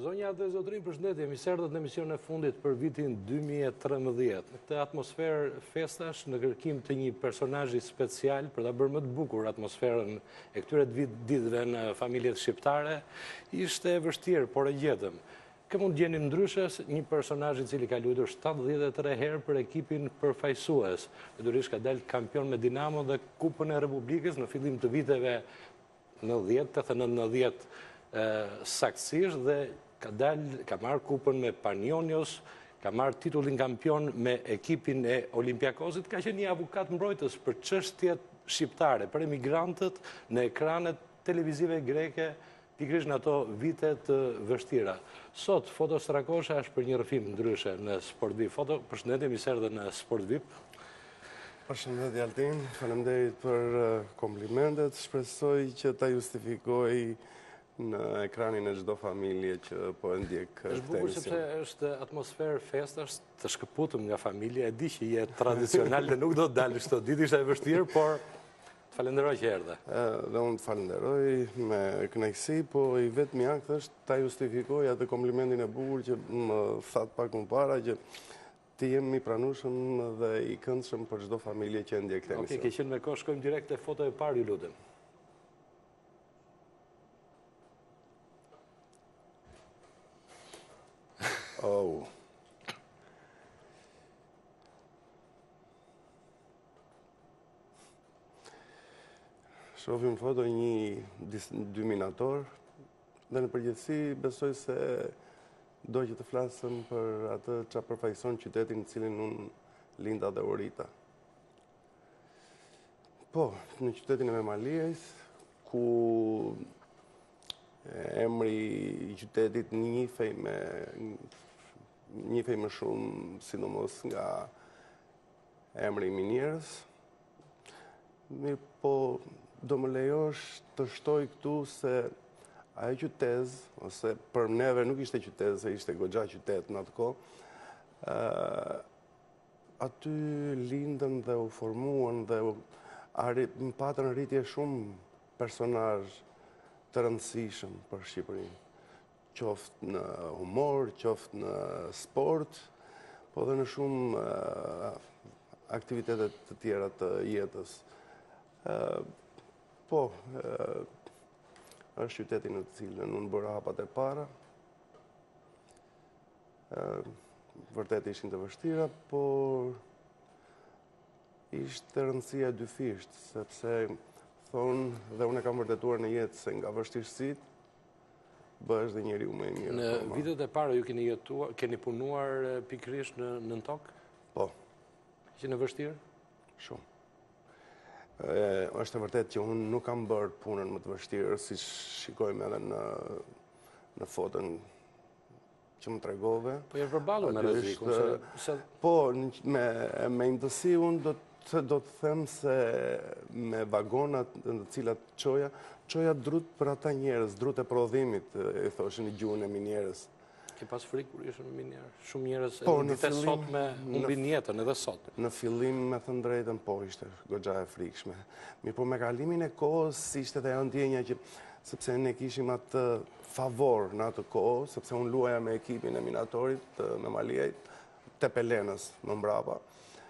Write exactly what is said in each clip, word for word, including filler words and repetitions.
Zonja dhe zotërinj, përshëndetje, emiserët në emisionin e fundit për vitin dy mijë e trembëdhjetë. Në këtë atmosferë festash, në kërkim të një personazhi special për ta bërë më të bukur atmosferën e këtyre ditëve në familjet shqiptare, ishte e vështirë, por e gjetëm. Kë mund gjenim ndryshe një personazh i cili ka luajtur shtatëdhjetë e tre herë për ekipin përfaqësues. Natyrisht ka dalë kampion me Dinamo dhe Kupën e Republikës në fillim të viteve nëntëdhjetë, tetëdhjetë nëntëdhjetë saktësisht, dhe ka dalë, ka marrë kupën me Panionios, ka marrë titullin kampion me ekipin e Olympiakosit, ka qenë një avokat mbrojtës për çështjet shqiptare, për emigrantët në ekranet televizive greke, pikërisht në ato vite të vështira. Sot, Foto Strakosha është për një rrëfim ndryshe në Sport V I P. Foto, përshëndetje, miser dhe në Sport V I P. Përshëndetje Altin, faleminderit për komplimentet, shpresoj që ta justifikoj në ekranin e çdo familje që po e ndjek këtë emision. Është bukur sepse është atmosferë festash, të shkëputëm nga familja, e di që je tradicional dhe nuk do të dalësh sot ditë, ishte e vështirë, por të falenderoj që erdhe. Dhe unë të falenderoj me kënaqësi, po i vetmi akt është ta justifikoj atë komplimentin e bukur që më thatë pak më para, që ti jemi i pranueshëm dhe i këndshëm për çdo familje që ndjek këtë emision. Okej, ke qenë me kohë, shkojmë direkt te foto e parë, ju lutem. Oh. Shohim foto një dy minator dhe në përgjithësi besoj se do që të flasëm për atë që përfaqëson qytetin në cilin unë linda dhe urita. Po, në qytetin e Memalijes, ku emri i qytetit njihej me njihej më shumë sidomos nga emri i minierës. Mirë, po do më lejosh të shtoj këtu se ajo qytet, ose për neve nuk ishte qytet, se ishte goxha qytet në atë kohë, aty lindën dhe u formuan dhe më patën rritje shumë personazh të rëndësishëm për Shqipërinë. Qoftë në humor, qoftë në sport, po dhe në shumë aktivitetet të tjera të jetës. Po, është qyteti në të cilën unë bëra hapat e para. Vërtet ishin të vështira, por ishte rëndësia dyfisht, sepse thonë dhe unë e kam vërtetuar në jetë se nga vështirësitë bëhesh dhe njeriu më i mirë. Në vitet e para ju keni jetuar, keni punuar pikërisht në në tokë? Po. Që në vështirë? Shumë. Është e vërtet që unë nuk kam bërë punën më të vështirë, si shikojmë edhe në në foton që më tregove. Po je përballur me rrezikun se po me me imtësi unë do të do të them se me vagonat në të cilat çoja, çoja drut për ata njerëz, drut e prodhimit, i thoshin në gjuhën e minierës. Ke pas frikë kur ishe në minier? Shumë njerëz po, edhe ditë sot me humbin jetën edhe sot. Në fillim, me thënë drejtën, po ishte goxha e frikshme. Mirë, po me kalimin e kohës ishte dhe ajo ndjenja që sepse ne kishim atë favor në atë kohë, sepse unë luaja me ekipin e minatorit të Memaliajt, te Pelenës më mbrapa,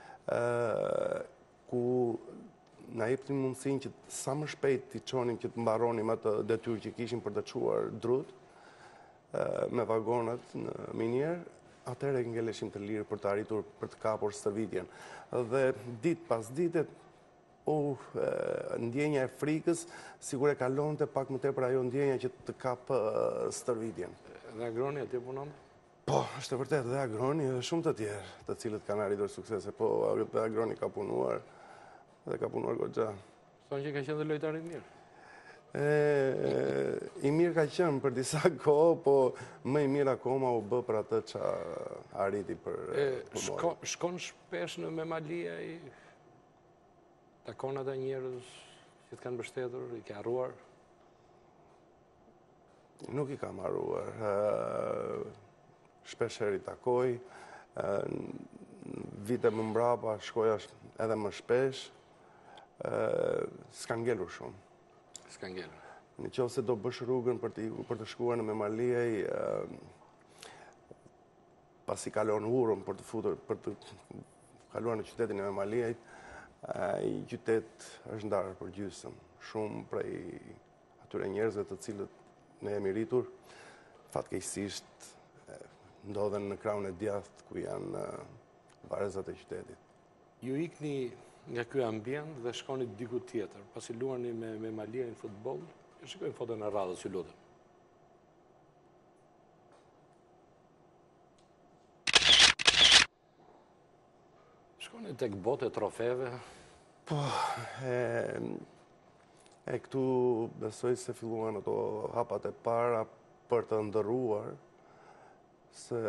ku na jepnin mundësinë që sa më shpejt t'i çonim që të mbaronim atë detyrë që kishim për të çuar drut me vagonat në minier, atëherë ngeleshim të lirë për të arritur për të kapur stërvitjen. Dhe ditë pas dite, uh, ndjenja e frikës sigur e kalonte pak më tepër ajo ndjenja që të kap stërvitjen. Dhe Agroni aty punon? Po, është e vërtet, dhe Agroni dhe shumë të tjerë, të cilët kanë arritur suksese, po dhe Agroni ka punuar dhe ka punuar goxha. Thonë që ka qenë dhe lojtar i mirë. I mirë ka qenë për disa kohë, po më i mirë akoma u bë për atë që arriti për shko, Shkon shpesh në Memaliaj, takon ata njerëz që të kanë mbështetur, i ka harruar? Nuk i kam harruar. Shpesh herë i takoj, vite më mbrapa shkoja edhe më shpesh, s'ka ngelur shumë. S'ka ngelur. Në qoftë se do bësh rrugën për të, për të shkuar në Memaliej, pasi kalon urën për të futur, për të kaluar në qytetin e Memaliejt, ai qytet është ndarë për gjysmë. Shumë prej atyre njerëzve të cilët ne jemi rritur, fatkeqësisht ndodhen në krahun e djathtë ku janë varrezat e qytetit. Ju ikni nga ky ambient dhe shkoni diku tjetër, pasi luani me Memaliejin futboll, shikojmë foton e radhës, ju lutem. Shkoni tek botë e trofeve. Po, e, e këtu besoj se filluan ato hapat e para për të ndërruar, se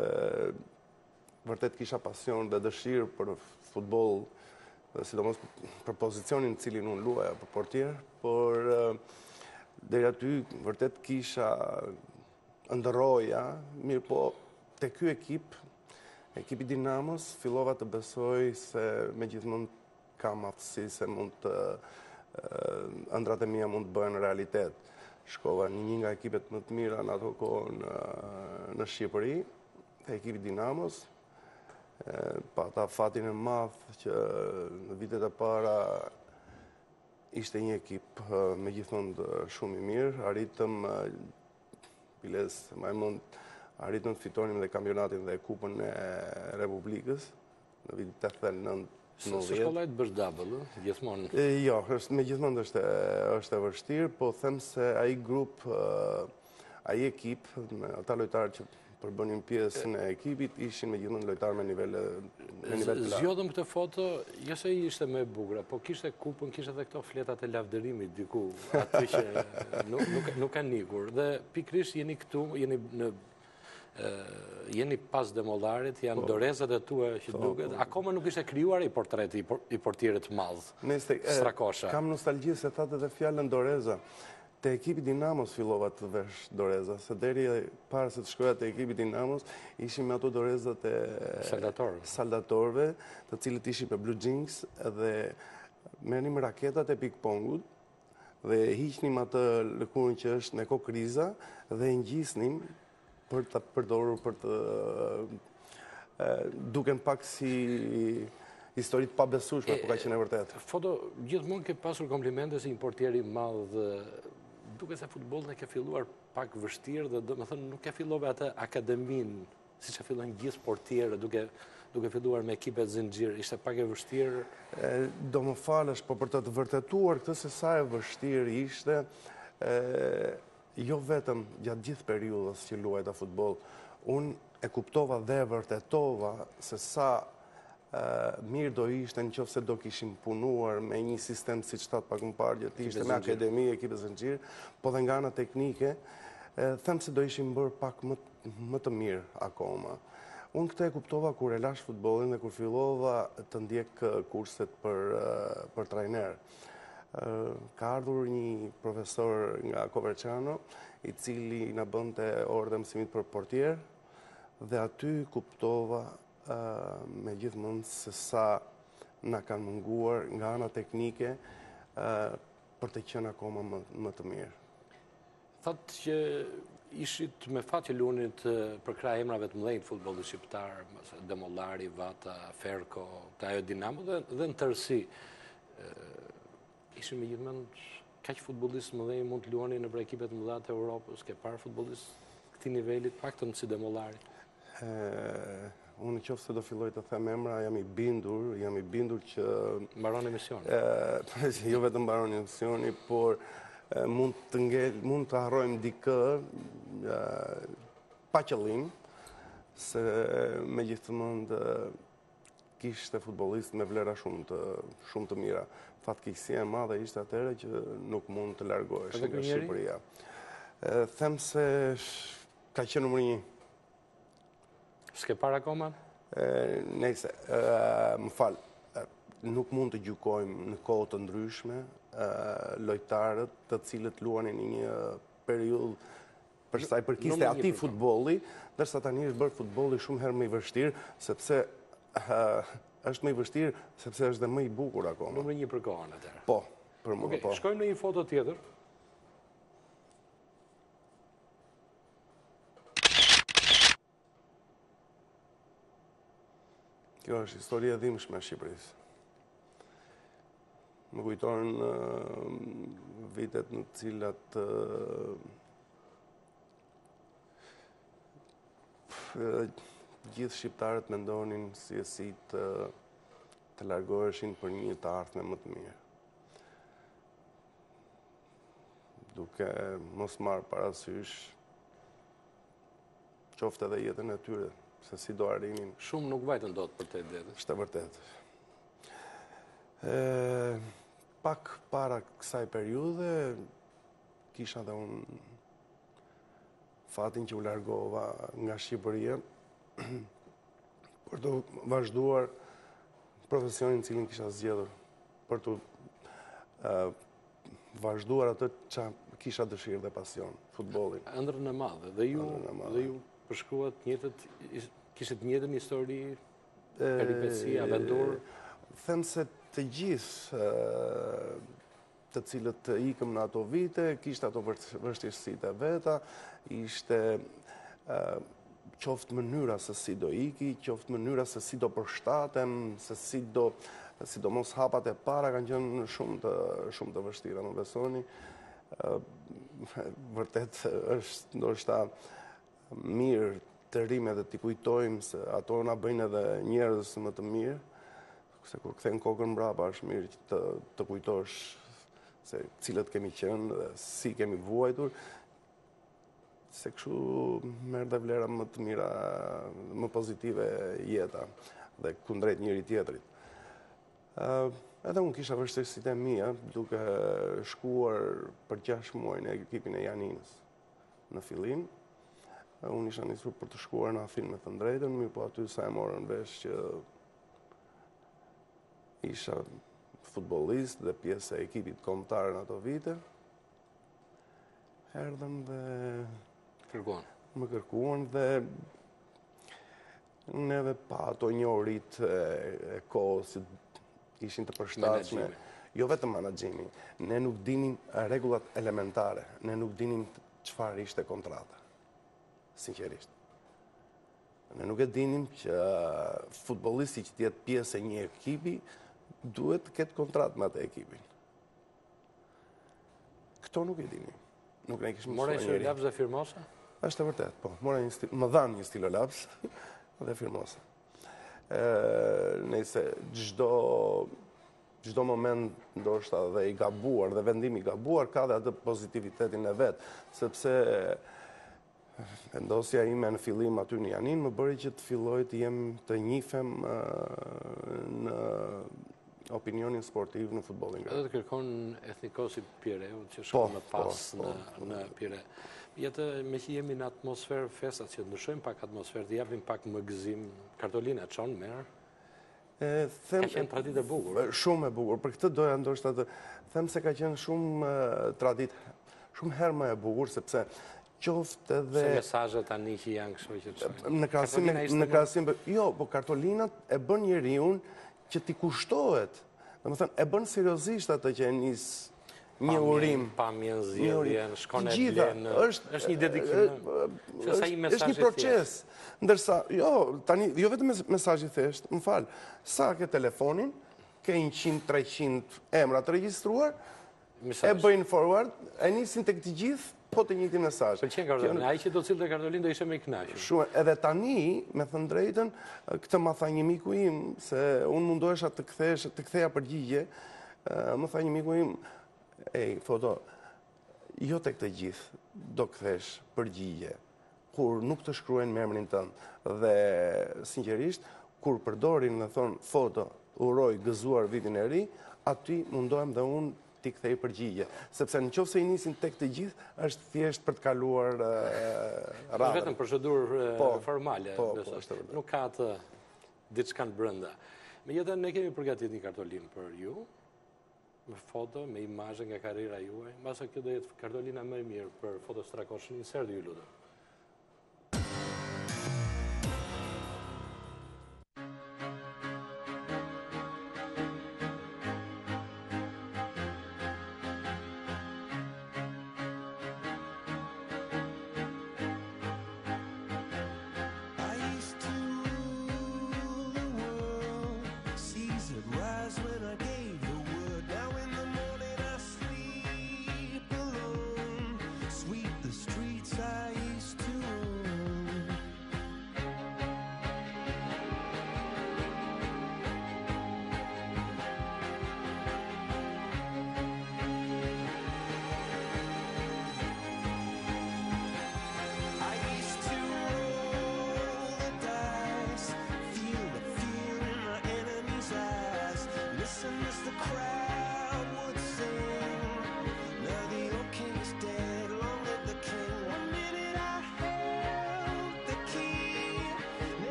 vërtet kisha pasion dhe dëshirë për futboll, dhe sidomos për pozicionin cilin unë luaja për portier, por deri aty vërtet kisha ndërroja, mirë po te ky ekip, ekipi Dinamos, fillova të besoj se me gjithmonë kam aftësi se mund të ëndrat e mia mund të bëhen realitet. Shkova në një nga ekipet më të mira në ato kohë në, në Shqipëri, te ekipi Dinamos, pata fatin e madh që në vitet e para ishte një ekip me gjithmonë shumë i mirë, arritëm Piles Majmund, arritëm të fitonim dhe kampionatin dhe kupën e Republikës në vitin tetëdhjetë nëntë. Se shkollajt bësh double, gjithmonë? Jo, me gjithmonë është, është e vështirë, po them se ai grup, ai ekip, me ata lojtarë që përbënin pjesën e ekipit, ishin me gjithmonë lojtarë me nivel me nivel të lartë. Zgjodhëm këtë foto, jo se ishte më e bukur, po kishte kupën, kishte edhe këto fletat e lavdërimit diku, aty që nuk, nuk, nuk kanë ikur. Dhe pikrisht jeni këtu, jeni në jeni pas demollarit, janë dorezat e tua që duket, akoma nuk ishte krijuar i portreti i portierit të madh. Strakosha. Kam nostalgji se thatë edhe fjalën doreza. Te ekipi Dinamos fillova të vesh doreza, se deri para se të shkoja te ekipi Dinamos, ishim me ato dorezat e saldatorëve, saldatorëve, të cilët ishin me blue jeans dhe merrnim raketat e ping-pongut dhe hiqnim atë lëkurën që është në kokriza dhe ngjisnim për të përdorur për të duken pak si historitë pa besueshme, por ka qenë e vërtetë. Foto, gjithmonë ke pasur komplimente si një portier i madh, duke se futbollin e ke filluar pak vështirë dhe domethënë nuk e fillove atë akademin, siç e fillojnë gjithë portierët, duke duke filluar me ekipet zinxhir, ishte pak e vështirë. Do më falësh, po për të të vërtetuar këtë se sa e vështirë ishte, jo vetëm gjatë gjithë periudhës që luajta futboll, unë e kuptova dhe e vërtetova se sa mirë do ishte në qoftë se do kishim punuar me një sistem si që thatë pak më parë, që ishte me akademi, ekipe zinxhir, po dhe nga ana teknike, them se do ishim bërë pak më, më të mirë akoma. Unë këtë e kuptova kur e lash futbollin dhe kur fillova të ndjek kurset për, për trajner. Ka ardhur një profesor nga Coverciano, i cili na bënte orë dhe mësimit për portier, dhe aty kuptova me gjithmonë se sa na kanë munguar nga ana teknike për të qenë akoma më, më të mirë. Thatë që ishit me fat që luanit për krah emrave të mëdhenj të futbollit shqiptar, Demollari, Vata, Ferko, ajo Dinamo dhe, dhe në tërësi. Ishin me gjithmonë kaq futbollistë mëdhenj mund të luanin në ekipet mëdha të Europës, ke parë futbollistë këtij niveli paktën si Demollari? Unë qoftë se do filloj të them emra, jam i bindur, jam i bindur që mbaron emisioni. Jo vetëm mbaron emisioni, por mund të ngel, mund të harrojmë dikë pa qëllim, se megjithmonë kishte futbollist me vlera shumë të shumë të mira. Fatkeqësia e madhe ishte atëherë që nuk mund të largohesh nga Shqipëria. Them se ka qenë numri një. S'ke parë akoma? Nëse, më fal, nuk mund të gjykojmë në kohë të ndryshme lojtarët të cilët luanin në një periudhë për sa i përkiste atij futbolli, ndërsa tani është bërë futbolli shumë herë më i vështirë, sepse është më i vështirë, sepse është dhe më i bukur akoma. Numri një për kohën atëherë. Po, për mua po. Shkojmë në një foto tjetër. Kjo është historia e dhimbshme e Shqipërisë. Më kujtojnë uh, vitet në cilat uh, gjithë shqiptarët mendonin si e si të, të largoheshin për një të ardhme më të mirë. Duke mos marrë parasysh qoftë edhe jetën e tyre, se si do arrinin. Shumë nuk vajtën dot për të idetë. Është e vërtetë. E, pak para kësaj periudhe, kisha dhe unë fatin që u largova nga Shqipëria për të vazhduar profesionin cilin kisha zgjedhur, për të uh, vazhduar atë që kisha dëshirë dhe pasion, futbolin. Ëndrrën e madhe, dhe ju, dhe ju përshkruat njëtët, kishit njëtën histori, peripeci, aventur? Them se të gjithë të cilët të ikëm në ato vite, kishte ato vështirësitë e veta, ishte qoftë mënyra se si do iki, qoftë mënyra se si do përshtatem, se si do, sidomos hapat e para kanë qenë shumë të, shumë të vështira, më besoni. Vërtet është ndoshta mirë të rrimë edhe t'i kujtojmë se ato na bëjnë edhe njerëz më të mirë, se kur kthejnë kokën mbrapa është mirë të, të kujtosh se cilët kemi qenë dhe si kemi vuajtur, se kështu merr dhe vlera më të mira, më pozitive jeta dhe kundrejt njëri tjetrit. Uh, edhe unë kisha vështirësitë e mia duke shkuar për gjashtë muaj në ekipin e Janinës në fillim. Uh, unë isha nisur për të shkuar në Afinë me të drejtën, mirë po aty sa e morën vesh që isha futbollist dhe pjesë e ekipit kombëtar në ato vite. Erdhëm dhe Kërkuan. Më kërkuan dhe neve pa ato njohuritë e, e kohës që ishin të përshtatshme. Jo vetëm menaxhimi, ne nuk dinim rregullat elementare, ne nuk dinim çfarë ishte kontrata. Sinqerisht. Ne nuk e dinim që futbollisti që të jetë pjesë e një ekipi duhet të ketë kontratë me atë ekipin. Këto nuk e dinim. Nuk ne kishim mësuar. Mora një laps dhe firmosa? Është e vërtet, po. Mora një stil, më dhanë një stilolaps dhe firmosa. E, nëse çdo çdo moment ndoshta dhe i gabuar dhe vendimi i gabuar ka dhe atë pozitivitetin e vet, sepse vendosja ime në fillim aty në Janin më bëri që të filloj të jem të njifem në opinionin sportiv në futbollin greku. Edhe të kërkon etnikosi Pireu që shkon më pas po, në, po, në Pire. Jetë me që jemi në atmosferë festa, që të ndryshojmë pak atmosferë, të japim pak më gëzim, Kartolina çon merr. E, them, ka qenë traditë e bukur. Shumë e bukur. Për këtë doja ndoshta të them se ka qenë shumë uh, traditë, shumë herë më e bukur, sepse qoftë edhe... Se mesazhet tani që janë kështu që të Në krahasim në krahasim jo, po Kartolinat e bën njeriu që t'i kushtohet. Domethënë e bën seriozisht atë që e nis një urim, pamjen, zgjedhjen, shkon e blen. Është është një dedikim. Është një proces. Ndërsa, jo, tani jo vetëm mesazhi thjesht, më fal, sa ke telefonin, ke njëqind treqind emra të regjistruar, e bëjnë forward, e nisin tek të gjithë, po të njëjtin mesazh. Pëlqen Kartolina, ai që do cilë të Kartolin do ishte më i kënaqur. Shumë, edhe tani, me thënë drejtën, këtë ma tha një miku im, se unë mundohesha të kthesh, të ktheja përgjigje, më tha një miku im, ej, foto, jo tek të gjithë do kthesh përgjigje, kur nuk të shkruajnë me emrin tënd, dhe sinqerisht, kur përdorin dhe thonë foto, uroj gëzuar vitin e ri, aty mundohem dhe unë t'i kthej përgjigje. Sepse në qoftë se i nisin tek të gjithë, është thjesht për të kaluar radhën. Vetëm procedurë po, formale. Po, po, është nuk ka të diçka në brenda. Megjithatë ne kemi përgatitur një kartolinë për ju, me foto, me imazhe nga karriera juaj. Mbase kjo do jetë kartolina më e mirë për Fotostrakoshën. Inserdi ju lutem.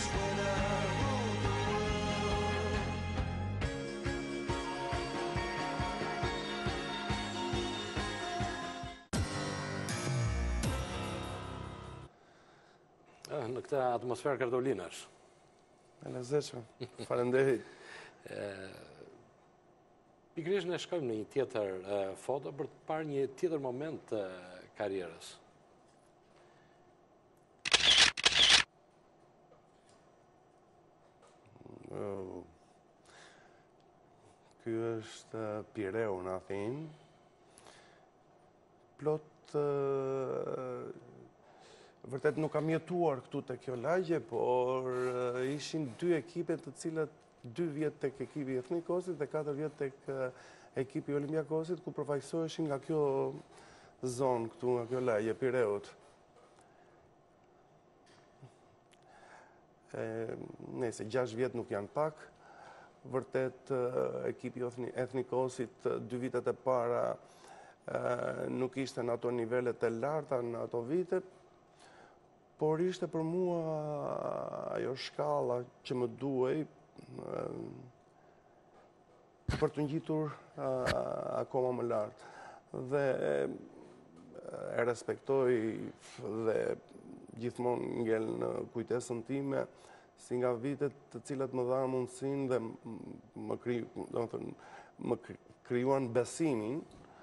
Në këtë atmosferë kartolinash. E lezetshme. Faleminderit. Pikërisht ne shkojmë në një tjetër foto për të parë një tjetër moment të karrierës. Ky është Pireu në Athinë. Plot vërtet nuk kam jetuar këtu te kjo lagje, por ishin dy ekipe të cilat dy vjet tek ekipi i Ethnikosit dhe katër vjet tek ekipi i Olympiakosit, ku përfaqësoheshin nga kjo zonë këtu, nga kjo lagje Pireut. Nëse gjashtë vjet nuk janë pak, vërtet ekipi i Ethnikosit dy vitet e para nuk ishte në ato nivelet e larta në ato vite, por ishte për mua ajo shkalla që më duhej për të ngjitur akoma më lart. Dhe e respektoj dhe gjithmonë ngel në kujtesën time si nga vitet të cilat më dhanë mundësinë dhe më kri, domethënë më krijuan besimin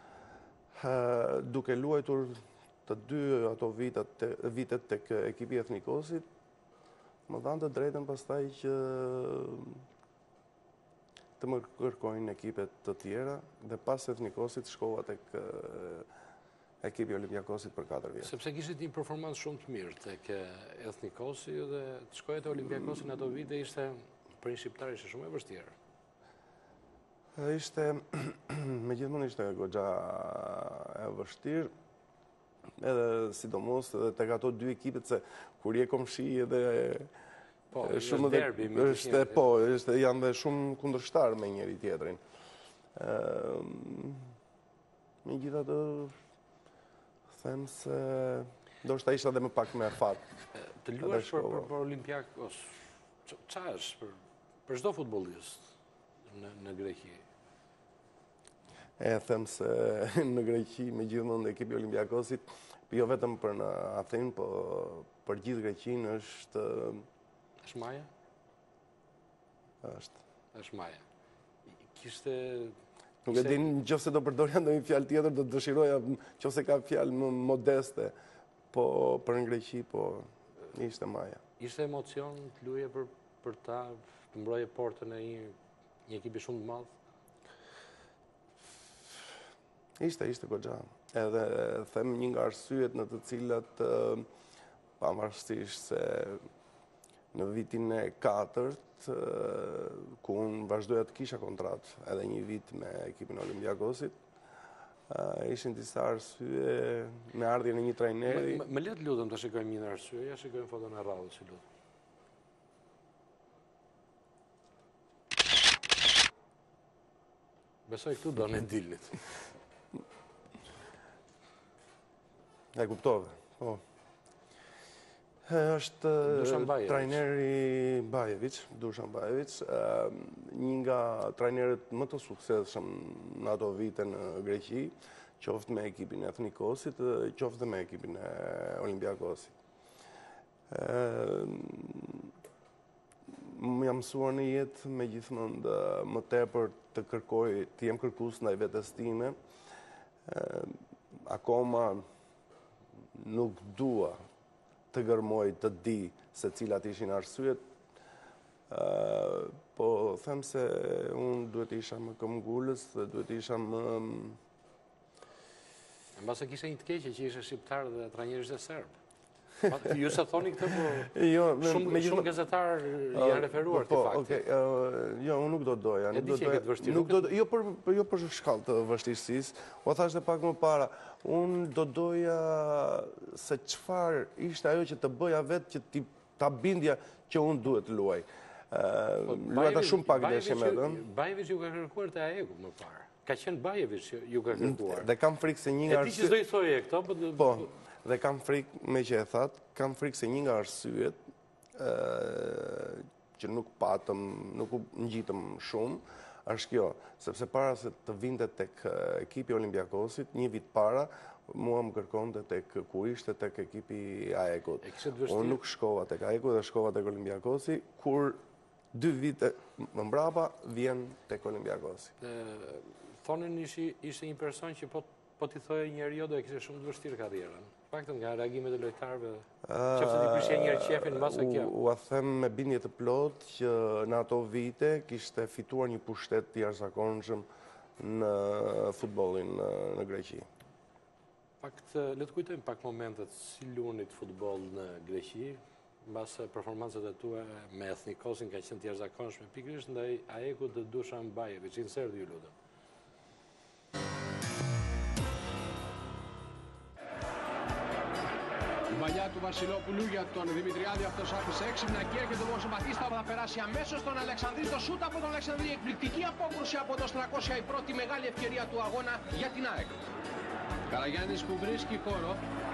duke luajtur të dy ato vitet vitet tek ekipi i Ethnikosit, më dhanë të drejtën pastaj që të më kërkojnë ekipet të tjera dhe pas Ethnikosit shkova tek ekipi i Olympiakosit për katër vjet. Sepse kishit një performancë shumë të mirë tek Ethnikosi dhe të shkoje te Olympiakosi në ato vite ishte për një shqiptar ishte shumë e vështirë. Ishte megjithmonë ishte goxha e vështirë. Edhe sidomos edhe tek ato dy ekipet se kur je komshi edhe po, shumë derbi, është po, është janë dhe shumë kundërshtar me njëri tjetrin. Ëm Megjithatë them se ndoshta isha edhe më pak me fat. Të luash për, për, për Olympiakos, çfarë është për për çdo futbollist në në Greqi? E them se në Greqi me gjithmonë ekipi i Olympiakosit, jo vetëm për në Athinë, po për gjithë Greqinë është është Maja? Është. Është Maja. Kishte Nuk e di nëse do përdorja ndonjë fjalë tjetër, do të dëshiroja nëse ka fjalë më modeste, po për në Greqi, po ishte Maja. Ishte emocion të luaje për për ta, të mbroje portën e një një ekipi shumë të madh? Ishte, ishte goxha. Edhe them një nga arsyet në të cilat pavarësisht se në vitin e katërt, ku unë vazhdoja të kisha kontratë edhe një vit me ekipin e Olympiakosit, ishin disa arsye me ardhjen e një trajneri. Më le të lutem të shikojmë një arsye, ja shikojmë foton e radhës, si lutem. Besoj këtu do në dilnit. E kuptove, po. Është trajneri Bajevic, Dušan Bajevic, një nga trajnerët më të suksesshëm në ato vite në Greqi, qoftë me ekipin e Ethnikosit, qoftë me ekipin e Olympiakosit. Më jam mësuar në jetë me gjithmonë më tepër të kërkoj, të jem kërkues ndaj vetes time. Akoma nuk dua të gërmoj të di se cilat ishin arsyet, po them se unë duhet isha më këmbgulës dhe duhet isha më... Mbase kishe një të keqe që ishe shqiptar dhe trajneri ishte serb. Ju se thoni këtë, po shumë gazetar janë referuar të fakti. Jo, unë nuk do doja. E di që e këtë vështirë. Jo për shkallë të vështirësisë, o thashtë e pak më para, unë do doja se çfarë ishte ajo që të bëja vetë që ta bindja që unë duhet luaj. Luajta shumë pak deshe me dhe. Bajevic ju ka kërkuar të Aegu më parë. Ka qenë Bajevic ju ka kërkuar. Dhe kam frikë se një nga arsyet... E ti që s'do i thoje këto, po... Dhe kam frikë, me që e thatë, kam frikë se një nga arsyet që nuk patëm, nuk u ngjitëm shumë, është kjo, sepse para se të vinte tek ekipi Olympiakosit, një vit para, mua më kërkonte tek ku ishte tek ekipi AEK-ut. Unë nuk shkova tek AEK-u dhe shkova tek Olympiakosi, kur dy vite më mbrapa vjen tek Olympiakosi. Thonin ishte një person që po po t'i thojë njëri jo do e kishte shumë të vështirë karrierën. Faktën nga reagimet e lojtarëve, qofse t'i prishje njëri qefin mbas e kjo. U a them me bindje të plot që në ato vite kishte fituar një pushtet të jashtëzakonshëm në futbollin në Greqi. Fakt, le të kujtojmë pak momentet si lunit futboll në Greqi, mbas performancët e tua me Ethnikosin ka qenë të jashtëzakonshme pikërisht ndaj AEK-ut dhe Dušan Bajević, insert ju lutem. Η παλιά του Βασιλόπουλου για τον Δημητριάδη, αυτός άφησε έξυπνα και και το Μόσο Μπατίστα θα περάσει αμέσως στον Αλεξανδρή. Το σούτ από τον Αλεξανδρή, εκπληκτική απόκρουση από το τριακόσια, η πρώτη μεγάλη ευκαιρία του αγώνα για την ΑΕΚ. Καραγιάννης που βρίσκει χώρο.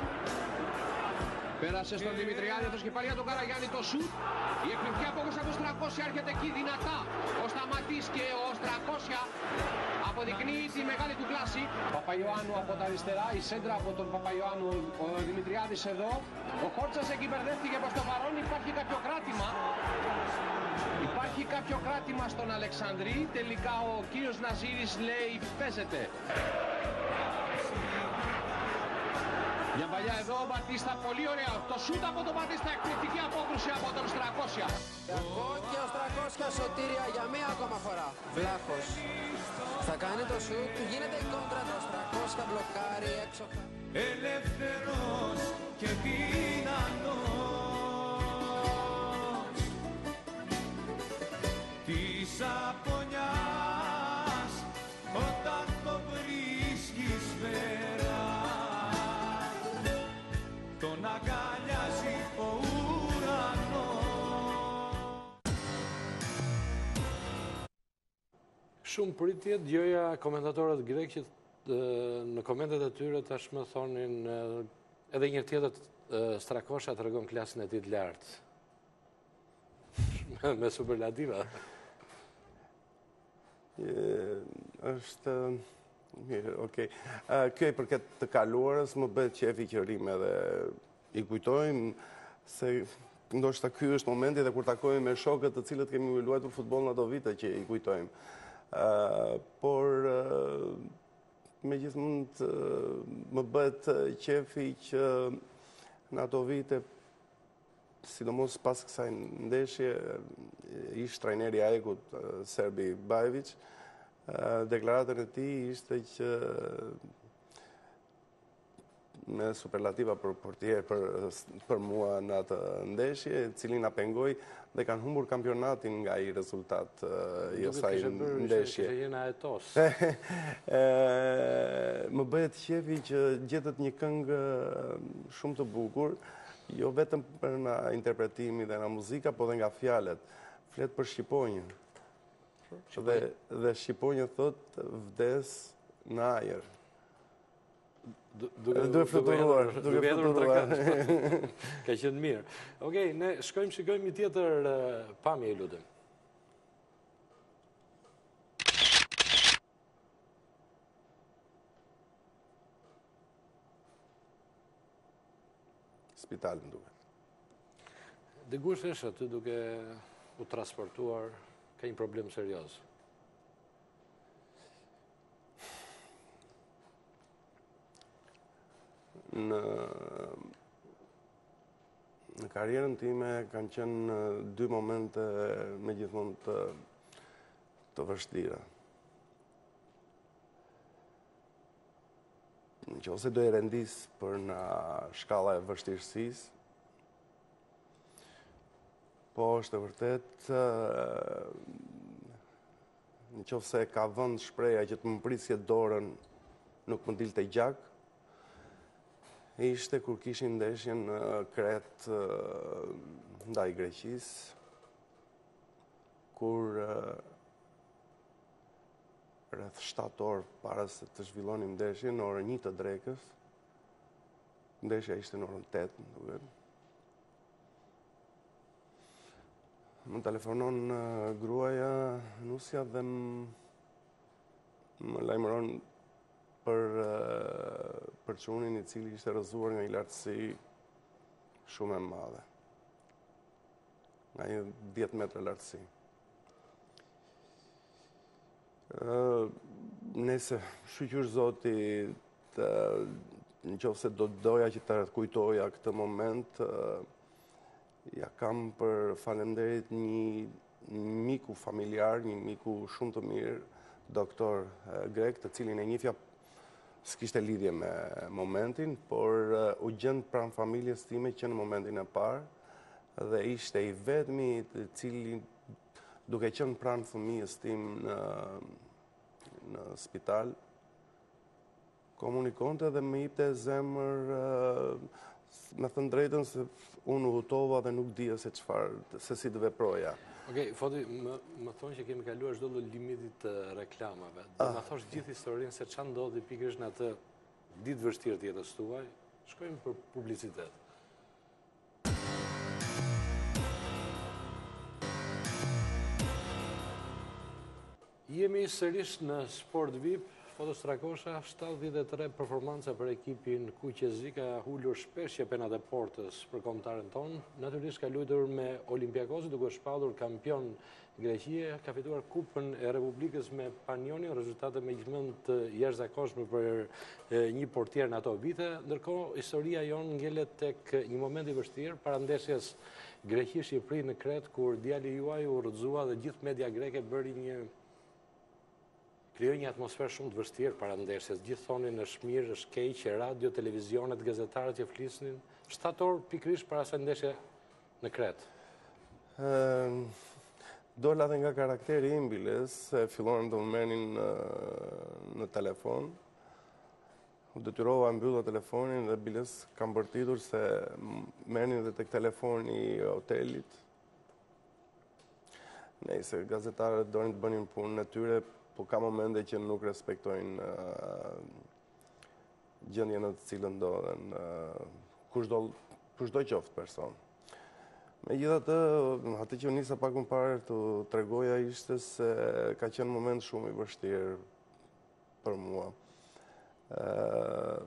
Πέρασε στον Δημητριάδη, το σκυπαλιά του Καραγιάννη, το σούτ. Η εκπληκτική απόκρουση από το τριακόσια έρχεται εκεί δυνατά. Ο Σταματής και ο τριακόσια αποδεικνύει τη μεγάλη του κλάση. Παπαϊωάννου από τα αριστερά, η σέντρα από τον Παπαϊωάννου, ο Δημητριάδης εδώ. Ο Χόρτσας εκεί μπερδεύτηκε προς το παρόν, υπάρχει κάποιο κράτημα. Υπάρχει κάποιο κράτημα στον Αλεξανδρή, τελικά ο κύριος Ναζίρης λέει παίζεται. Για παλιά εδώ ο Μπατίστα, πολύ ωραία. Το σούτ από τον Μπατίστα, εκπληκτική απόκρουση από τον Στρακόσια. Και ο Στρακόσια σωτήρια για μία ακόμα φορά. Βλάχος. Θα κάνει το σούτ, γίνεται η κόντρα, το Στρακόσια μπλοκάρει έξω. Ελεύθερος και δυνατός της απονιάς όταν το βρίσκεις φέρα τον αγκαλιάζει ο ουρανός. Shumë pritje dëgjoja komentatorët grek që në komentet e tyre tashmë thonin edhe një tjetër Strakosha tregon klasën e tij të lartë. Me superlativa. Është mirë, okay. Kjo i përket të kaluarës më bëhet qefi që rrim edhe i kujtojmë se ndoshta ky është momenti dhe kur takojmë me shokët të cilët kemi luajtur futboll në ato vite që i kujtojmë. Por megjithmonë më bëhet qefi që në ato vite, sidomos pas kësaj ndeshje, ish trajneri i AEK-ut Serbi Bajević, deklaratën e tij ishte që me superlativa për portier për, për mua në atë ndeshje, e cili na pengoi dhe kanë humbur kampionatin nga ai rezultat i asaj ndeshje. Duket jena etos. Më bëhet qefi që gjetet një këngë shumë të bukur, jo vetëm për nga interpretimi dhe nga muzika, po dhe nga fjalet. Flet për Shqiponjën. Dhe, dhe Shqiponjë thot vdes në ajër. Duke fluturuar, duke fluturuar. Ka qenë mirë. Okej, ne shkojmë shikojmë një tjetër pamje i lutem. Spitalin duket. Dëgjuar është aty duke u transportuar, ka një problem serioz. Në, në karrierën time kanë qenë dy momente me gjithmonë të, të vështira. Në që ose do e rendis për në shkalla e vështirësisë, po është e vërtet, në që ose ka vënd shpreja që të më prisje dorën nuk më dilte gjak, ishte kur kishin ndeshjen në Kret ndaj Greqis, kur rreth shtatë orë para se të zhvillonim ndeshjen në orën një të drekës, ndeshja ishte në orën tetë, duket. Më telefonon uh, gruaja Nusja dhe më, më lajmëron për, uh, për çunin i cili ishte rrëzuar nga një lartësi shumë e madhe. Nga një dhjetë metra lartësi. Uh, Nese, shqyqyr Zoti, të, në qoftë se do doja që të kujtoja këtë moment, uh, ja kam për falenderit një miku familjar, një miku shumë të mirë, doktor uh, Grek, të cilin e njifja s'kishte lidhje me momentin, por uh, u gjend pranë familjes time që në momentin e parë, dhe ishte i vetmi të cili duke qenë pranë fëmijës tim në, në spital, komunikonte dhe më jepte zemër, me thënë drejtën se unë u hutova dhe nuk dija se çfarë, se si të veproja. Okej, Foti, më, më thonë që kemi kaluar çdo lloj limitit të reklamave. Do na thosh gjithë historinë se ç'a ndodhi pikërisht në atë ditë vështirë të jetës tuaj. Shkojmë për publicitet. Jemi sërish në Sport V I P, Foto Strakosha, shtatëdhjetë e tre performanca për ekipin Kuqezi, ka hullur shpesh qepenat e portës për kombëtaren tonë. Natyrisht ka luajtur me Olympiakosin, duke shpallur kampion Greqie, ka fituar Kupën e Republikës me Panionion, rezultate megjithmonë të jashtëzakonshme për një portier në ato vite. Ndërkohë, historia jonë ngelet tek një moment i vështirë para ndeshjes Greqi-Shqipëri në Kret, kur djali juaj u rrëzua dhe gjithë media greke bëri një krijoi një atmosferë shumë të vështirë para ndeshjes. Gjithë thonin është mirë, është keq, radio, televizionet, gazetarët që flisnin. Shtator pikërisht para asaj ndeshje në Kret. Uh, Dola dhe nga karakteri im biles, se fillonin të më merrnin në, në telefon. U detyrova mbylla telefonin dhe biles kam bërtitur se merrnin dhe tek telefoni i hotelit. Nëse gazetarët donin të bënin punën e tyre, po ka momente që nuk respektojnë uh, gjendjen në të cilën ndodhen uh, kushdo kushdo qoftë person. Megjithatë, atë që nisa pak më parë të tregoja ishte se ka qenë moment shumë i vështirë për mua. Uh,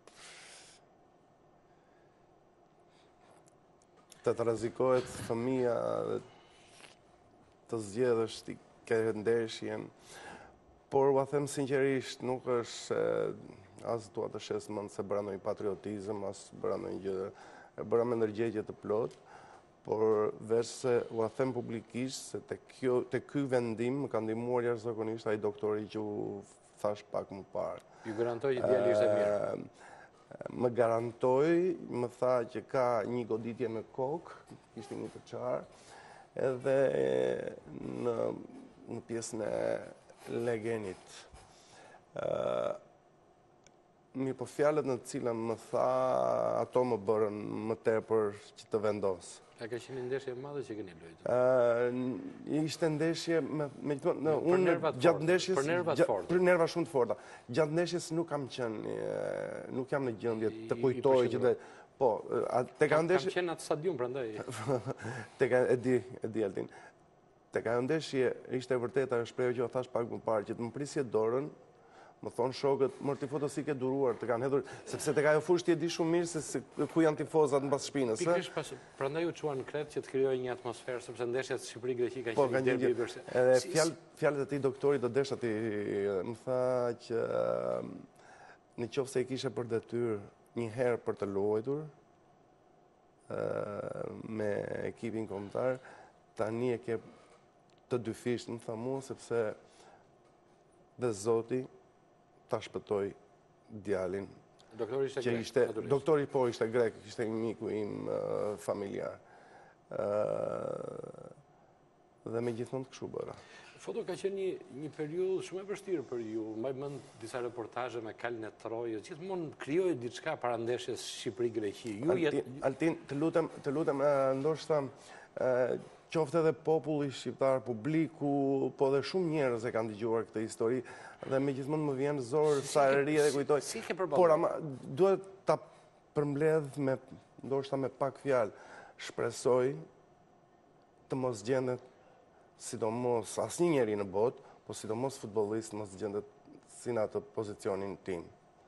të të rrezikohet fëmia dhe të zgjedhësh ti ke ndeshjen. Por, ua them sinqerisht, nuk është as dua të shes mend se bëra ndonjë patriotizëm, as bëra ndonjë gjë, e bëra me ndërgjegje të plot, por veç se ua them publikisht se te kjo te ky vendim më ka ndihmuar jashtëzakonisht ai doktori që u thash pak më parë. Ju garantoj që djali ishte mirë. Më garantoi, më tha që ka një goditje në kokë, ishte një të qarë, edhe në, në pjesën e legenit. Uh, mi po fjalët në të cilën më tha, ato më bërën më tepër që të vendos. A ka qenë ndeshje e madhe që keni luajtur? Uh, ishte ndeshje me, me, me për unë nervat gjatë ndeshjes për nervat forta. Për nerva shumë të forta. Gjatë ndeshjes nuk kam qenë, nuk jam në gjendje të kujtoj që të po, te ka ndeshje. Kam qenë atë stadium prandaj. Te ka e di, e di Altin. Te ka ndeshje ishte vërtet ajo shprehje që o thash pak më parë, që të më prisje dorën, më thonë shokët, mërë tifoto si ke duruar, të kanë hedhur, sepse te ka jo fush ti e di shumë mirë se, se ku janë tifozat në pas shpinës. Pikërisht pas, prandaj u çuan në Kret që të krijojë një atmosferë, sepse ndeshjet Shqipëri-Greqi kanë po, qenë një derbi vërtet. Edhe fjal, fjalët e tij doktori do desha ti më tha që në qoftë se i kishe për detyrë një herë për të luajtur me ekipin kombëtar, tani e ke të dy fisht, më tha mua, sepse dhe Zoti ta shpëtoi djalin. Doktori ishte që grek. Ishte, naturisht. doktori po ishte grek, ishte një miku im uh, familjar. Uh, dhe me gjithmonë të kështu bëra. Foto ka qenë një, një periudhë shumë e vështirë për ju. Mbaj mend disa reportazhe me kalën e Trojës. Gjithmonë krijoi diçka para ndeshjes Shqipëri-Greqi. Ju Altin, jet... Altin, të lutem, të lutem, uh, ndoshta uh, qofte edhe populli shqiptar, publiku, po dhe shumë njerëz e kanë dëgjuar këtë histori dhe me gjithmonë më vjen zor sa e ri dhe kujtoj. Si ke përballuar? Por ama duhet ta përmbledh me ndoshta me pak fjalë. Shpresoj të mos gjendet, sidomos asnjë njeri në botë, po sidomos futbollist mos gjendet si në atë pozicionin tim.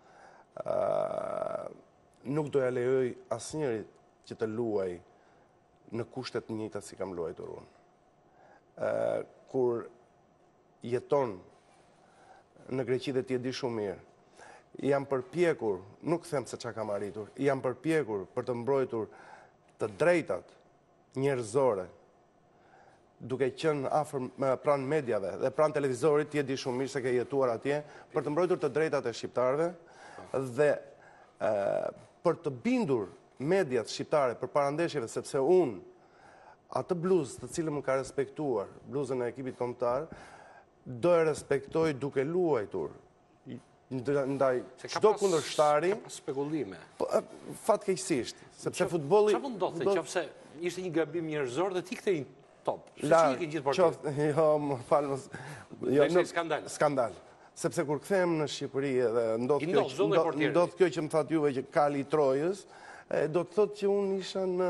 Uh, nuk doja lejoj asnjërit që të luaj në kushtet të njëjta si kam luajtur unë. Uh, kur jeton në Greqi dhe ti e di shumë mirë, jam përpjekur, nuk them se çka kam arritur, jam përpjekur për të mbrojtur të drejtat njerëzore, duke qenë afër pranë mediave dhe pranë televizorit, ti e di shumë mirë se ke jetuar atje, për të mbrojtur të drejtat e shqiptarëve dhe e, për të bindur mediat shqiptare për parandeshjeve, sepse unë atë bluzë të cilën më ka respektuar, bluzën e ekipit kombëtar, do e respektoj duke luajtur ndaj çdo kundërshtari. Ka pas spekullime. Fatkeqësisht, sepse futbolli. Çfarë do të thotë, nëse ishte një gabim njerëzor dhe ti kthej top. La, Si gjithë portet. jo, më falë, jo, Ishte skandal. Skandal. Sepse kur kthehem në Shqipëri dhe ndodh I kjo, ndodh, zonë e portierit. ndodh kjo që më thatë juve që kali i Trojës, e, do të thotë që unë isha në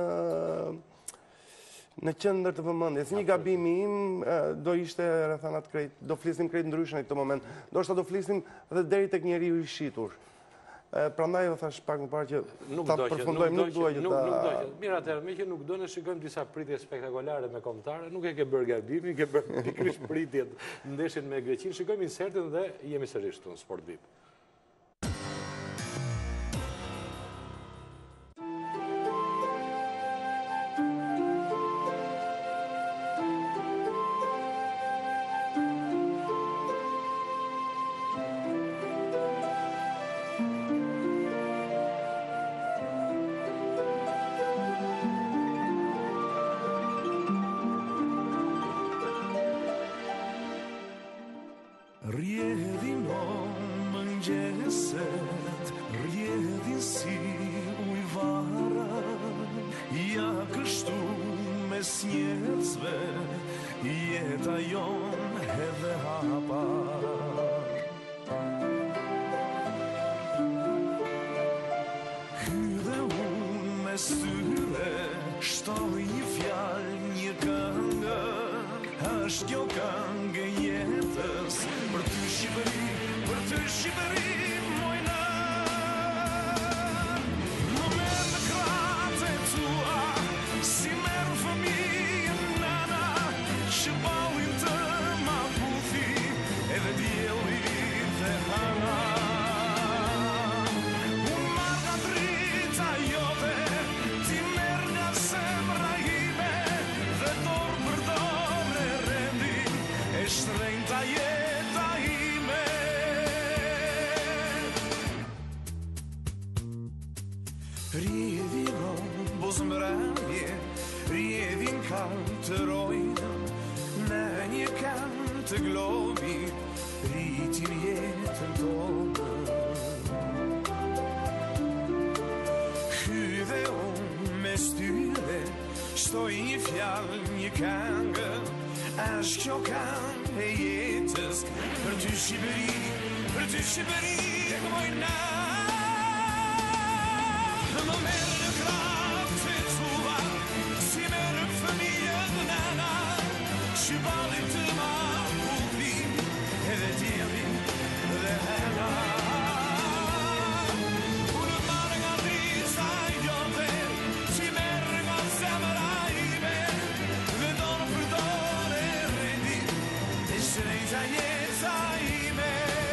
në qendër të vëmendjes. Një gabim im e, do ishte rrethanat krejt, do flisnim krejt ndryshe në këtë moment. Ndoshta do flisnim edhe deri tek njeriu i shitur. E, prandaj do thash pak më parë që Nuk ta do që, përfundojmë, nuk dua që nuk, ta nuk do që. Mirë atëherë, me që nuk do, ne shikojmë disa pritje spektakolare me kombëtare, nuk e ke bërë gabimin, ke bërë pikërisht pritjet në ndeshjen me Greqinë. Shikojmë insertin dhe jemi sërish këtu në Sport V I P. Rjedhin o mëngjeset, rjedhin si ujvara, ja kështu mes njerëzve, jeta jon edhe hapa. Hydhe unë mes tyre, shtoj një fjalë, një këngë, është kjo këngë jetës, për ty Shqipëri, për ty Shqipëri, mojna. Më merë në kratë e tua, si merë fëmijën nana, që balin të ma puthi, edhe djeli dhe hana. Unë marrë nga drita jote, ti merë nga zemra ime, dhe dorë për dorë e rendi, e shtrenjta jeta ime. Rjedhin rombos mbrëmje, rjedhin kalë të rojnë, në një kanë të globit, rritin jetën tonë. Hydhe unë mes tyre, shtoj një fjalë, një këngë, është kjo këngë e jetës, për ty Shqipëri, për ty Shqipëri, e mojna. Më merë në kratë e tua, si merë fëmijën nana, që balin të ma puthi, edhe djeli dhe hena. Unë marrë nga drita jote, si merë nga zemra ime, dhe dorë për dorë e rendi, e shrejta jeta ime.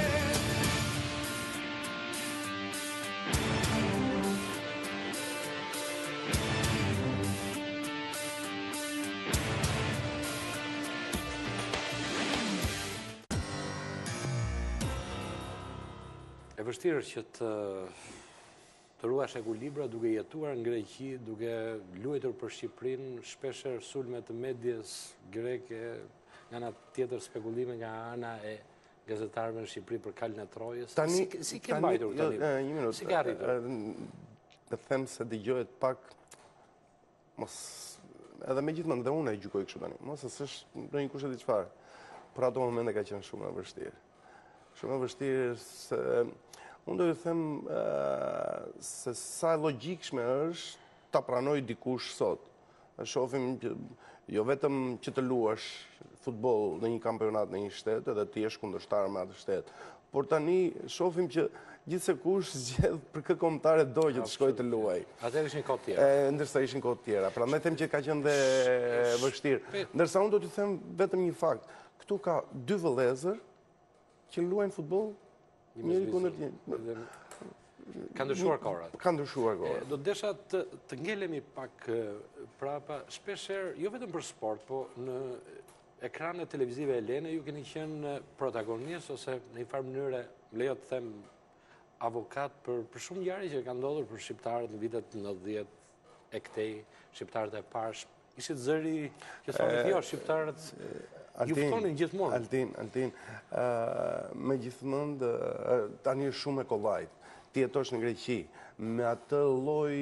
E vështirë që të të ruash ekuilibra duke jetuar në Greqi, duke luajtur për Shqipërinë, shpeshherë sulme të medias greke, nga ana tjetër spekulime nga ana e gazetarëve në Shqipëri për kalën e Trojës. Tani, si, si ke mbajtur jo, tani? e, një minutë. Si ke arritur? e, Të them se dëgjohet pak, mos, edhe me gjithmonë dhe unë e gjykoj kështu tani, mos se s'është në një kushtet i çfarë. Për ato momente ka qenë shumë e vështirë. Shumë e vështirë se unë do ju them uh, se sa logjikshme është ta pranoj dikush sot. Ne shohim që Jo vetëm që të luash futboll në një kampionat në një shtet edhe të jesh kundërshtar me atë shtet. Por tani shohim që gjithse kush zgjedh për kë kombëtare do që të shkojë të luaj. Atëherë ishin kohë tjera. E, ndërsa ishin kohë tjera. Prandaj them që ka qenë dhe vështirë. Ndërsa unë do t'ju them vetëm një fakt. Këtu ka dy vëllezër që luajnë futboll njëri kundër tjetrit. Ka ndryshuar korat. Ka ndryshuar korat. Do desha të, të ngelemi pak prapa, shpesher, jo vetëm për sport, po në ekranet televizive e lene, ju keni qenë protagonist, ose në një farë mënyre, më lejo të them avokat për, për shumë ngjarje që kanë ndodhur për shqiptarët në vitet nëntëdhjetë e këtej, shqiptarët e parë. Ishit zëri që thoni kjo, shqiptarët ju ftonin gjithmonë. Altin, Altin, me gjithmonë, tani është shumë e kollajt. Ti jetosh në Greqi, me atë lloj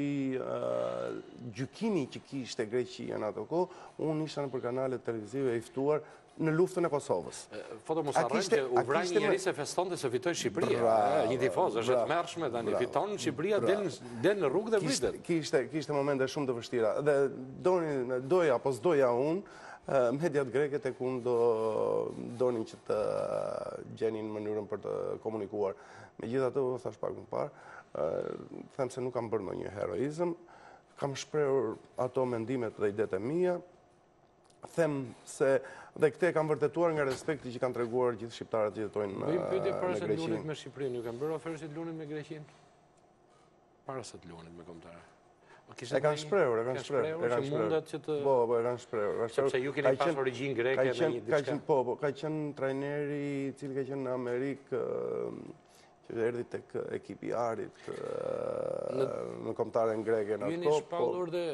gjykimi që kishte Greqia në ato kohë, unë isha në për kanalet televizive i ftuar në luftën e Kosovës. Foto mos harrojmë që u vra një njerëz se festonte se fitoi Shqipëria. Një tifoz është e tmerrshme tani, fiton Shqipëria, del del në rrugë dhe vritet. Kishte kishte momente shumë të vështira dhe doni doja apo s'doja unë, mediat greke tek unë do donin që të gjenin mënyrën për të komunikuar. Megjithatë, u thash pak më parë, them se nuk kam bërë ndonjë heroizëm, kam shprehur ato mendimet dhe idetë e mia, them se dhe këte kam vërtetuar nga respekti që kanë treguar gjithë shqiptarët që jetojnë në Greqinë. Pyetje para se të luanit me Shqipërinë, ju kanë bërë ofertë që të luanin me Greqinë? Para se të luanit me kombëtare. E kanë shprehur, e kanë shprehur, e kanë shprehur. Po, po, e kanë shprehur. Sepse ju keni pas origjinë greke në një diçka. Po, po, ka qenë trajneri i cili ka qenë në Amerikë, që erdhi tek ekipi i Arit në kombëtaren greke në ato. Ju jeni shpallur dhe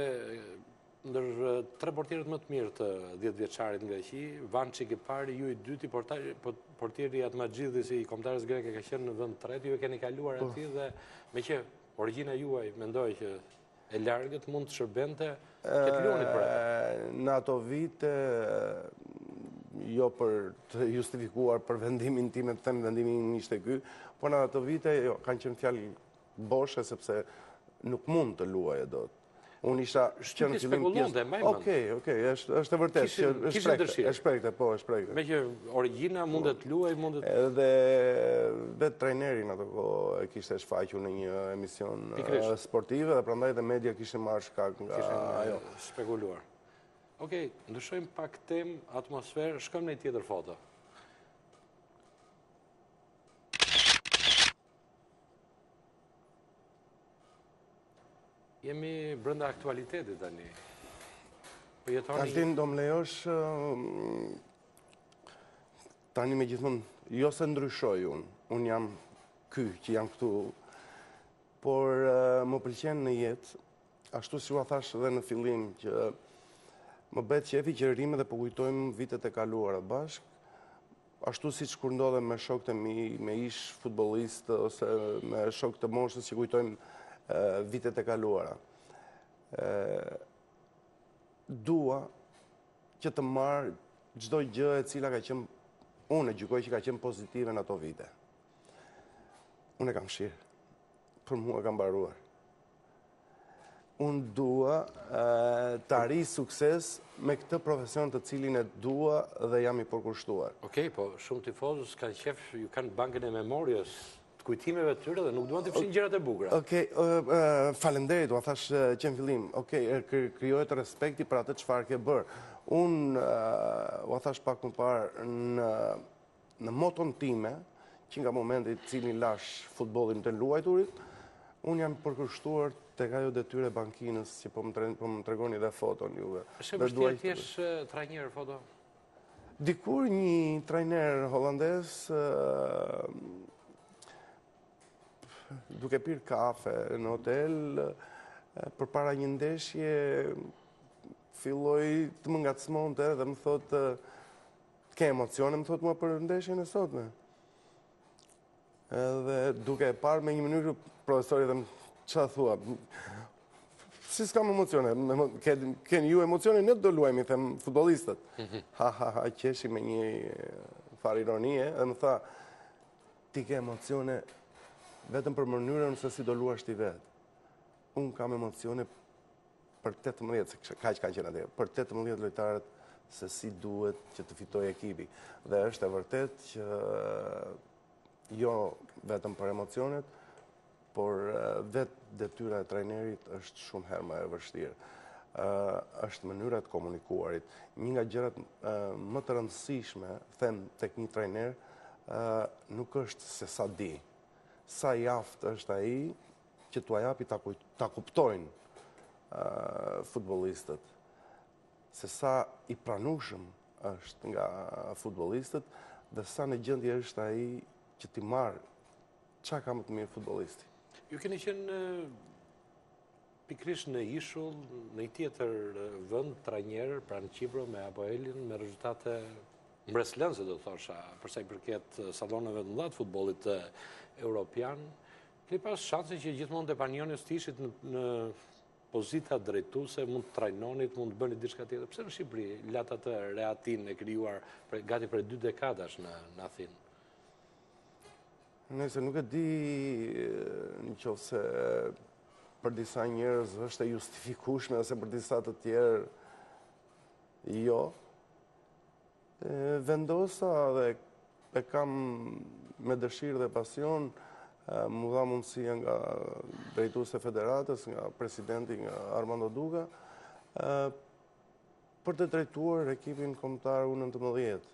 ndër tre portierët më të mirë të dhjetë vjeçarit në Greqi, Vançik i pari, ju i dyti, portieri Atmaxhidhi i kombëtarës greke ka qenë në vend tretë, ju e keni kaluar aty dhe me që origjina juaj mendoj që e largët mund të shërbente që të luanit për atë. Në ato vite, jo për të justifikuar për vendimin tim, të them vendimin ishte ky, por në ato vite jo, kanë qenë fjalë boshe sepse nuk mund të luaje dot. Unë isha shqipti spekulonte, më mend. Okej, okej, është është e vërtetë që është prekte, është prekte, po, është prekte. Me që origjina mundet të luaj, mundet. Edhe vetë trajnerin ato kohë e kishte shfaqur në një emision sportive dhe prandaj dhe media kishin marrë shkak nga ajo, spekuluar. Okej, ndryshojmë pak temë, atmosferë, shkojmë në një tjetër foto. Jemi brenda aktualitetit tani. Po jetoni... Altin, do më lejosh tani me gjithmonë, jo se ndryshoj unë, unë jam ky që jam këtu, por më pëlqen në jetë, ashtu si ua thash edhe në fillim, që më bëhet qefi që rrimë dhe po kujtojmë vitet e kaluara bashk, ashtu si që kur ndodhe me shokët e mi, me ish futbolist, ose me shokët e moshës që kujtojmë vitet e kaluara. Dua që të marrë çdo gjë e cila ka qenë, unë e gjykoj që ka qenë pozitive në ato vite. Unë e kam shirë, për mua e kam mbaruar. Unë dua të arri sukses me këtë profesion të cilin e dua dhe jam i përkushtuar. Okej, po shumë tifozës kanë qef, ju kanë bankën e memorjes, të kujtimeve të tyre dhe nuk duan të fshin gjërat e bukura. Okej, faleminderit, ua thash që në fillim, okej, krijohet respekti për atë çfarë ke bërë. Unë, ua thash pak më parë, në moton time, që nga momenti i cili lash futbollin të luajturit, unë jam përkushtuar tek ajo detyre bankinës që po më tregoni dhe foton juve. Është vështirë të jesh trajner foto? Dikur një trajner holandez duke pirë kafe në hotel, për para një ndeshje, filloj të më ngacmonte dhe më thotë, ke emocione, më thotë mua për ndeshjen e sotme. Edhe duke e parë me një mënyrë, profesori dhe më qa thua, si s'kam emocione, keni ju emocione, ne do luajmi, them futbolistët. Ha, ha, ha, qeshi me një farë ironie, dhe më tha, ti ke emocione, vetëm për mënyrën se si do luash ti vetë. Unë kam emocione për tetëmbëdhjetë, se kaq kanë qenë atje, për tetëmbëdhjetë lojtarët se si duhet që të fitojë ekipi. Dhe është e vërtet që jo vetëm për emocionet, por vetë detyra e trajnerit është shumë herë më e vështirë. Është mënyra të komunikuarit. Një nga gjërat më të rëndësishme, them tek një trajner, nuk është se sa di, sa i aftë është ai që t'u japi ta kuptojnë futbollistët, se sa i pranueshëm është nga futbollistët dhe sa në gjendje është ai që t'i marrë çka ka më të mirë futbollisti. Ju keni qenë pikrisht në ishull, në një tjetër vend trajner pranë Qipro me Apoelin me rezultate mbreslënse do thosha, për sa i përket salloneve të mëdha të futbollit europian. Keni pas shansin që gjithmonë te Panionës të ishit në, në pozita drejtuese, mund të trajnonit, mund të bëni diçka tjetër. Pse në Shqipëri lata të Reatin e krijuar për, gati për dy dekadash në, në Athinë? Nëse nuk e di nëse për disa njerëz është e justifikueshme ose për disa të tjerë jo. E, vendosa dhe e kam me dëshirë dhe pasion, mu dha mundësia nga drejtuesi i federatës, nga presidenti, nga Armando Duka, për të drejtuar ekipin kombëtar U nëntëmbëdhjetë.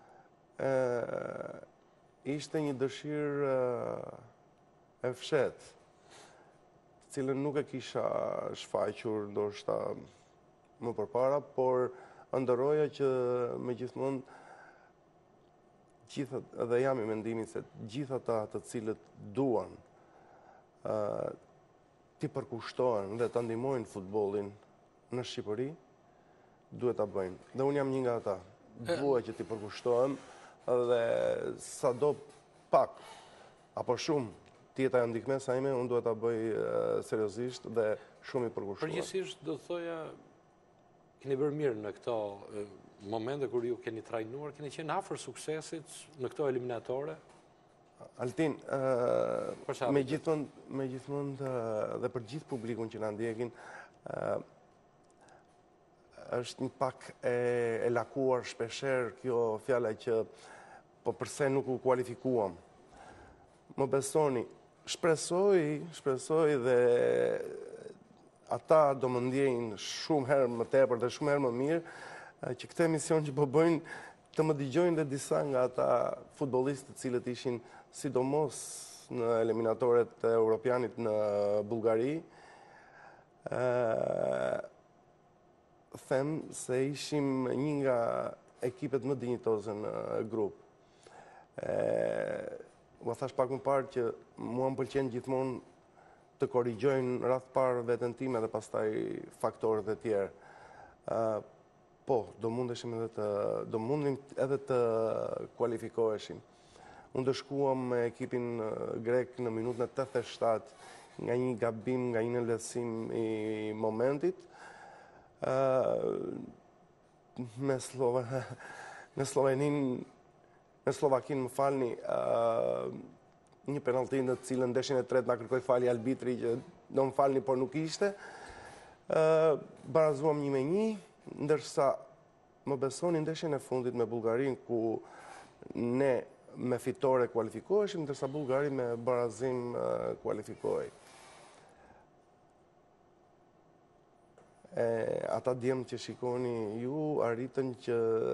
Ishte një dëshirë e fshetë, cilën nuk e kisha shfaqur ndoshta më përpara, por ëndërroja që megjithmonë gjithat, dhe jam i mendimit se gjithë ata të cilët duan uh, t'i përkushtohen dhe të ndihmojnë futbollin në Shqipëri, duhet ta bëjnë. Dhe unë jam një nga ata. Dua që t'i përkushtohem dhe sado pak apo shumë tjeta e ndihmesa ime, unë duhet ta bëj uh, seriozisht dhe shumë i përkushtohem. Përgjithsisht do thoja keni bërë mirë në këto momente kur ju keni trajnuar, keni qenë afër suksesit në këto eliminatore? Altin, uh, me gjithmonë me gjithmonë uh, dhe për gjithë publikun që na ndjekin, uh, është një pak e, e lakuar shpeshherë kjo fjala që po përse nuk u kualifikuam. Më besoni, shpresoj, shpresoj dhe ata do më ndjejnë shumë herë më tepër dhe shumë herë më mirë, që këtë emision që po bëjnë të më dëgjojnë dhe disa nga ata futbollistët cilët ishin sidomos në eliminatoret e Europianit në Bullgari. Them se ishim një nga ekipet më dinjitoze në grup. U thash pak më parë që mua më pëlqen gjithmonë të korrigjojnë radh parë veten time dhe pastaj faktorët e tjerë. Po, do mundeshim edhe të do mundim edhe të kualifikoheshim. Unë do shkuam me ekipin grek në minutën e tetëdhjetë e shtatë nga një gabim, nga një nënletësim i momentit. Uh, me Slova, me Slovenin, me Slovakin, më falni, uh, një penallti në të cilën ndeshjen e tretë na kërkoi falje arbitri që do më falni, por nuk ishte. Uh, barazuam një me një, ndërsa më besoni ndeshjen e fundit me Bullgarin ku ne me fitore kualifikoheshim, ndërsa Bullgari me barazim uh, kualifikohej. E, ata djemë që shikoni ju arritën që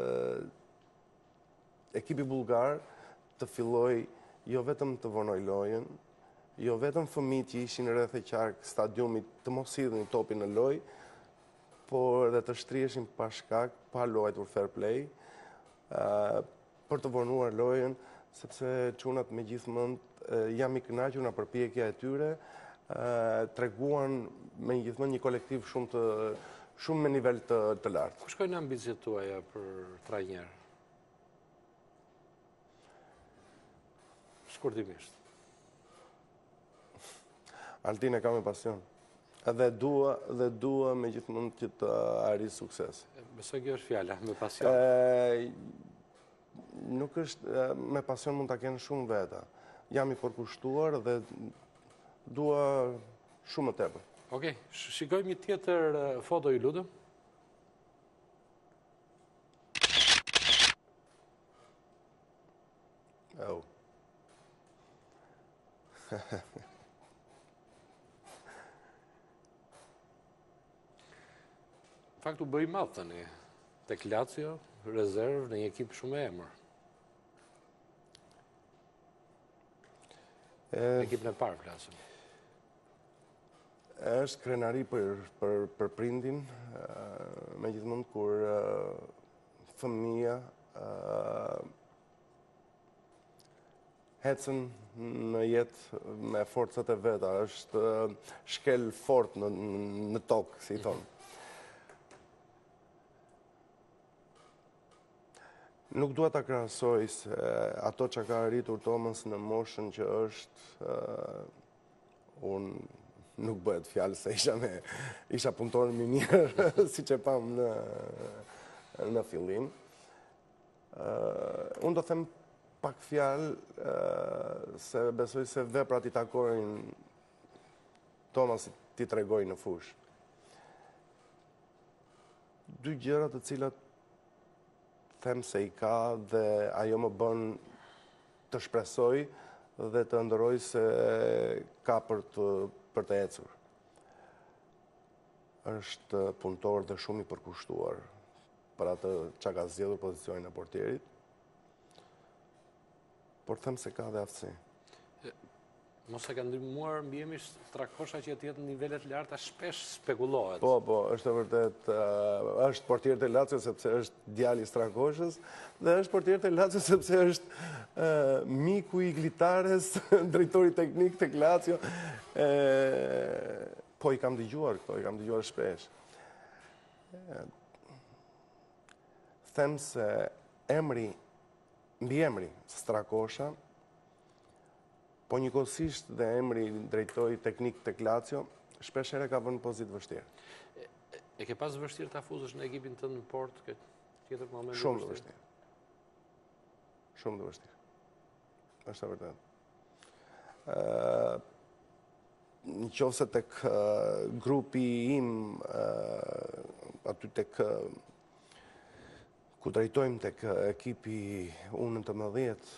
ekipi bullgar të filloj jo vetëm të vonoj lojën, jo vetëm fëmijët që ishin rreth e qark stadiumit të mos hidhin topin në lojë, por edhe të shtrieshin pa shkak, pa luajtur fair play, uh, për të vonuar lojën, sepse çunat me gjithmonë uh, jam i kënaqur nga përpjekja e tyre, uh, treguan me gjithmonë një kolektiv shumë të shumë me nivel të, të lartë. Ku shkojnë ambicjet tuaja për trajner? Shkurtimisht. Altin e ka me pasion. Dhe dua, dhe dua me gjithmonë që të arrijë sukses. Besoj kjo është fjala, me pasion. E, nuk është, me pasion mund ta kenë shumë veta. Jam i përkushtuar dhe dua shumë më tepër. Okej, shikojmë një tjetër foto, ju lutem. Oh. Fakt u bëj madh tani. Tek Lazio, rezervë në një ekip shumë e emër. Ekipin e parë flasim. Është krenari për, për, për prindin, uh, me gjithmonë kur uh, fëmija uh, hecën në jetë me forcat e veta, është uh, shkel fort në, në tokë, si thonë. Nuk dua ta krahasoj se ato që ka arritur Thomas në moshën që është, uh, unë nuk bëhet fjalë se isha me isha punëtor minier, siç e pam në në fillim. Uh, unë do them pak fjalë uh, se besoj se veprat i takojnë Thomasit ti tregoj në fushë. Dy gjëra të cilat them se i ka dhe ajo më bën të shpresoj dhe të ndëroj se ka për të për të ecur. Është punëtor dhe shumë i përkushtuar për atë që ka zgjedhur pozicionin e portierit, por them se ka dhe aftësi. Mos e ka ndihmuar mbijemi Strakosha që jetë në nivelet larta, shpesh spekulohet. Po, po, është e vërtet, uh, është portier të Lazio sepse është djali i Strakoshës dhe është portier të Lazio sepse është uh, miku i Glitares, drejtori teknik tek Lazio. E, po i kam dëgjuar këto, i kam dëgjuar shpesh. E, them se emri, mbi emri Strakosha, po njëkohësisht dhe emri drejtori teknik tek Lazio, shpesh herë ka vënë pozitë vështirë. E, e ke pas vështirë ta fuzësh në ekipin tënd në Port këtë tjetër moment? Shumë të vështirë. Shumë të vështirë. Është e vërtetë. Ë në qoftë se tek uh, grupi im, uh, aty tek uh, ku drejtojmë tek uh, ekipi U nëntëmbëdhjetë,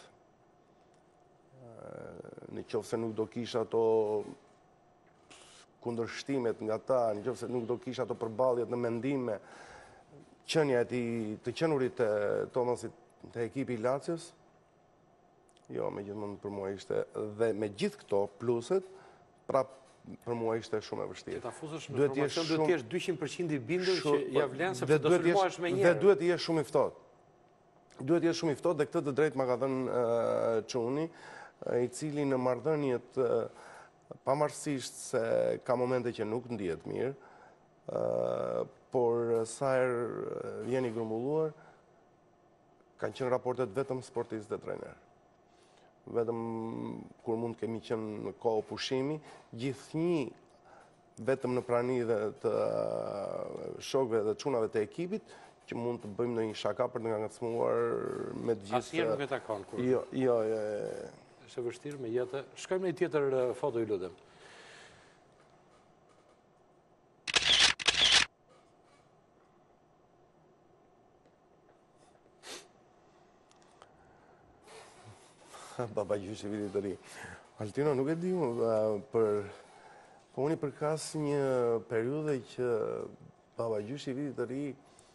në qoftë se nuk do kisha ato kundërshtimet nga ta, në qoftë se nuk do kisha ato përballjet në mendime, qënja e të qenurit të Thomasit të ekipi i Lazios, jo, me gjithmonë për mua ishte, dhe me gjithë këto pluset, prap për mua ishte shumë e vështirë. Që ta fuzësh në formacion duhet të jesh dyqind përqind i bindur që ja vlen sepse dhe do duhet sulmohesh me jesh- njëherë. Dhe duhet të jesh shumë i ftohtë. Duhet të jesh shumë i ftohtë dhe këtë të drejtë ma ka dhënë uh, Çuni, uh, i cili në marrëdhëniet uh, pavarësisht se ka momente që nuk ndihet mirë, uh, por sa herë uh, vjen i grumbulluar, kanë qenë raportet vetëm sportist dhe trajner. Vetëm kur mund kemi qenë në kohë pushimi, gjithnjë vetëm në prani dhe të shokëve dhe çunave të ekipit, që mund të bëjmë në një shaka për të nga ngacmuar me të gjithë... Asnjëherë nuk e takon kur. Jo, jo, jo. Është e vështirë me jetë. Shkojmë në një tjetër uh, foto, ju lutem. Baba gjyshi vitit të ri. Altino, nuk e di unë, për... Po unë i përkas një periudhe që baba gjyshi vitit të ri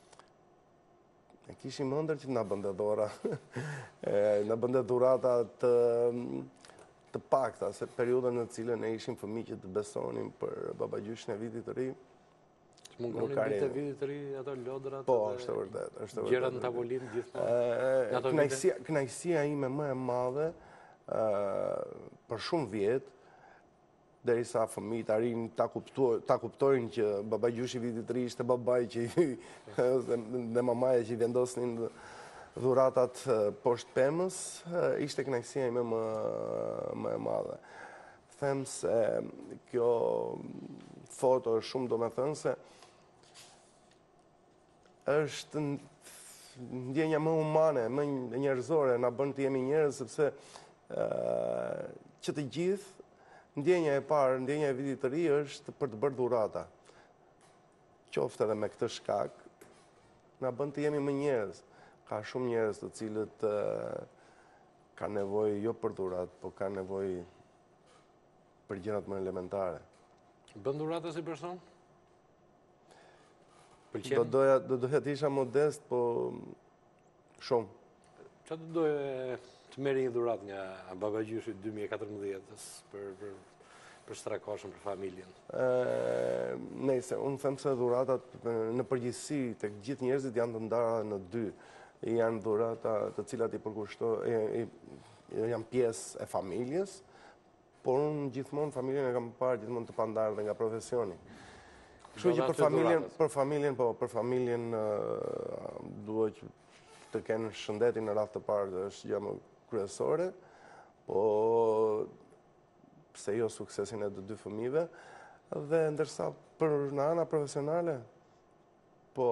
e kishim ëndër që nga bënde dhora. Nga bënde dhurata të, të pakta, se periudhën në cilën ne ishim fëmijë që të besonim për baba gjyshin e vitit të ri. Mund të vitë e vitit të ri, ato lodrat, po, është e vërtet, është e vërtet. Gjërat në tavolinë gjithmonë. Kënaqësia, kënaqësia ime më e madhe për shumë vjet, derisa fëmijët arrin ta kuptojnë, ta kuptojnë që baba gjyshi vitit të ri ishte babai që dhe mamaja që i vendosnin dhuratat poshtë pemës, ishte kënaqësia ime më më e madhe. Them se kjo foto është shumë domethënëse, është ndjenja më humane, më njerëzore, na bën të jemi njerëz sepse uh, që të gjithë ndjenja e parë, ndjenja e vitit të ri është për të bërë dhurata. Qoftë edhe me këtë shkak, na bën të jemi më njerëz. Ka shumë njerëz të cilët ka nevojë jo për dhuratë, po ka nevojë për gjërat më elementare. Bën dhurata si person? Do Pëlqen? doja do doja të isha modest, po shumë. Çfarë do doje të merri një dhuratë nga babagjyshi dy mijë e katërmbëdhjetës për për për Strakoshën, për familjen? Ë, Nëse unë them se dhuratat në përgjithësi tek gjithë njerëzit janë të ndara në dy. Janë dhurata të cilat i përkushtojnë, janë pjesë e familjes, por unë gjithmonë familjen e kam parë gjithmonë të pandarë dhe nga profesioni. Kështu që për familjen, për familjen, po, për familjen duhet që të kenë shëndetin në radhë të parë, është gjë më kryesore, po pse jo suksesin e të dy fëmijëve, dhe ndërsa për në ana profesionale, po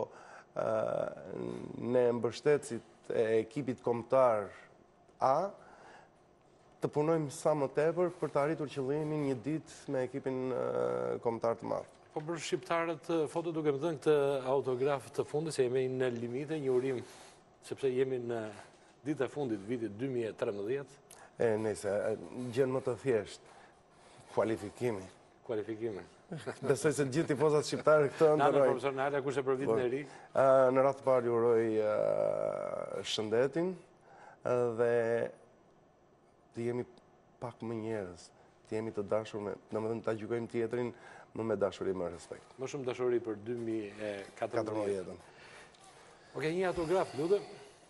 ne mbështetësit e ekipit kombëtar A, të punojmë sa më tepër për të arritur qëllimin një ditë me ekipin kombëtar të madh. Po për shqiptarët, foto duke më dhënë këtë autograf të fundit, se jemi në limite, një urim, sepse jemi në ditë e fundit vitit dy mijë e tretëmbëdhjetë. E, nëse, gjën më të thjesht, kualifikimi. Kualifikime. Besoj se gjithë tifozat shqiptarë këtë Në anë ndërrojnë. profesionale, kush e për vitin e ri? Në radhë të parë ju uroj shëndetin dhe të jemi pak më njerëz, të jemi të dashur me, domethënë ta gjykojmë tjetrin më me dashuri, më respekt. Më shumë dashuri për dy mijë e katërmbëdhjetë. katërmbëdhjetën. Okej, një autograf, lutem.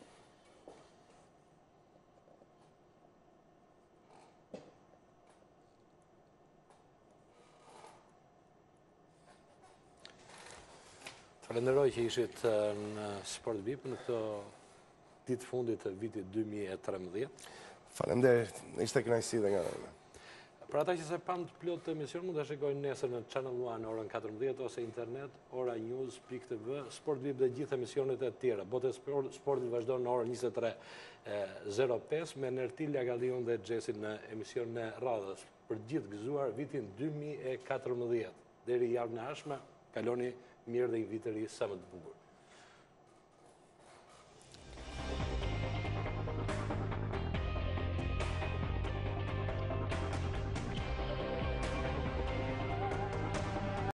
Falenderoj që ishit në Sport V I P në këto ditë fundit të vitit dy mijë e tretëmbëdhjetë. Faleminderit, ishte kënaqësi dhe nga ne. Për ata që se pan të plot të emision, mund të shikojnë nesër në Channel One orën katërmbëdhjetë ose internet, ora news pikë t v, Sport V I P dhe gjithë emisionet e tjera. Botë e Sportit vazhdon në orën njëzet e tre e zero pesë me Nertil Lagadion dhe Xhesin në emision në radhës për gjithë gëzuar vitin dy mijë e katërmbëdhjetë. Deri javën e ardhshme, kaloni mirë dhe një vit të ri sa më të bukur.